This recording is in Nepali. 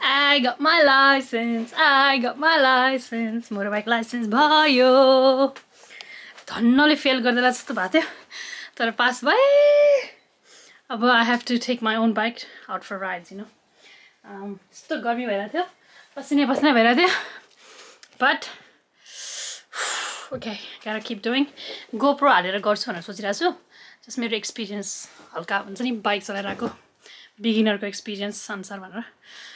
I got my license. I got my license. Motorbike license भयो. धन्नले फेल गर्दैला जस्तो भएको थियो तर पास भए. अब I have to take my own bike out for rides, you know. यस्तो गर्मी भइरहेको थियो. पसिना पसिना भइरहेको थियो. But okay, gotta keep doing. GoPro हालेर गर्छु भनेर सोचिरहेको छु. Just मेरो एक्सपिरियन्स हल्का हुन्छ नि बाइक चलाइरहेको बिगिनरको एक्सपिरियन्स अनुसार भनेर